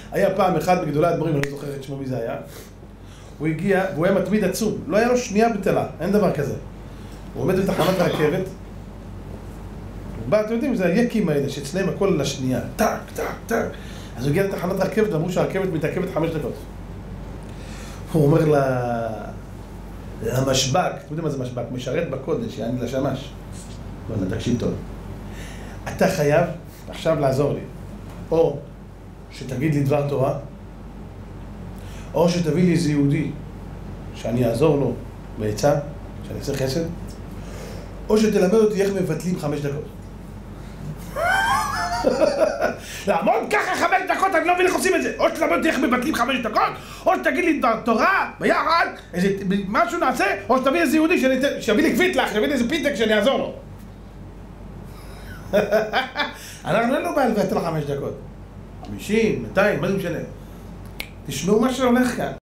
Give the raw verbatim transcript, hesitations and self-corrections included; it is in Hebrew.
היה פעם אחד בגדולי האדמו"רים, אני לא זוכר את שמו מי זה היה. הוא הגיע, והוא היה מתמיד עצום. לא היה לו שנייה בטלה, אין דבר כזה. הוא עומד בתחנת רכבת. הוא בא, אתם יודעים, זה היקים האלה, שאצלם הכל לשנייה. טק, טק, טק. אז הוא הגיע לתחנת רכבת, ואמרו שהרכבת מתעכבת חמש דקות. הוא אומר לה... המשבק, אתם יודעים מה זה משבק? משרת בקודש, יעני לשמש. לא, תקשיב טוב. אתה חייב עכשיו לעזור לי. או שתגיד לי דבר תורה, או שתביא לי איזה יהודי שאני אעזור לו בעצה, שאני אעשה חסד, או שתלמד אותי איך מבטלים חמש דקות. לעמוד ככה חמש דקות, אני לא מבין איך עושים את זה. או שתלמד אותי איך מבטלים חמש דקות, או שתגיד לי תורה ביחד, איזה משהו נעשה, או שתביא איזה יהודי שיביא לי קוויטלח, שיביא לי איזה פיתק שאני אעזור לו. אנחנו אין לו בעיה לבטל חמש דקות. חמישים, מאתיים, מה זה משנה? תשמעו מה שהולך כאן.